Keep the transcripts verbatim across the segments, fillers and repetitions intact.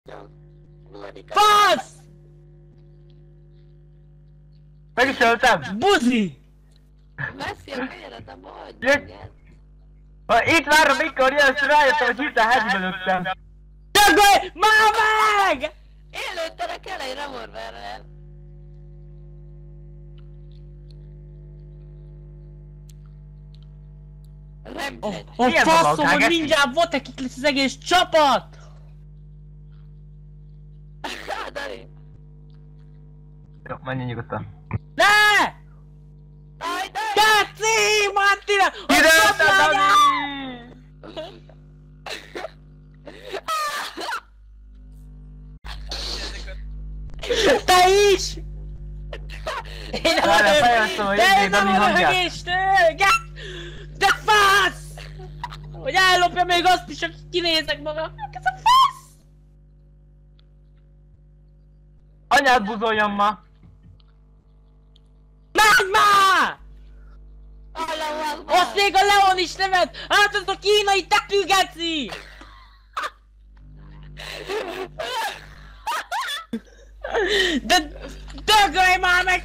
Fasz! Meg is öltem! Buzi! Veszi a fejedet a baj! Ha itt várom, mikor jössz, rájöttem, hogy hirtelen hegybe lőttem. Dögölj! Már meg! Én lőttelek el egy revolverrel! Remcset! A Milyen faszom, dolog, hogy Geci? mindjárt vatekik lesz az egész csapat! Dani! Jó, menj nyugodtan. Ne! Aj, Dani! Keci! Martina! Ide, Dani! Te is! Én nem Várjál, vagyok! fejelszom a De jövő én nem Dani vagyok hangját. egésztől! De fasz! Hogy ellopja még azt is, hogy kinézek magam! Ez a fasz! Anyád buzoljam ma! Menj már! Allahu Akbar! Azt még a Leon is nevet! Hát az a kínai tetű geci! De dögölj már meg!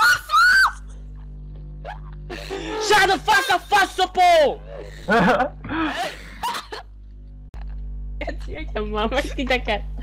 Shut the fuck up, faszopó! Geci, egyen már meg titeket!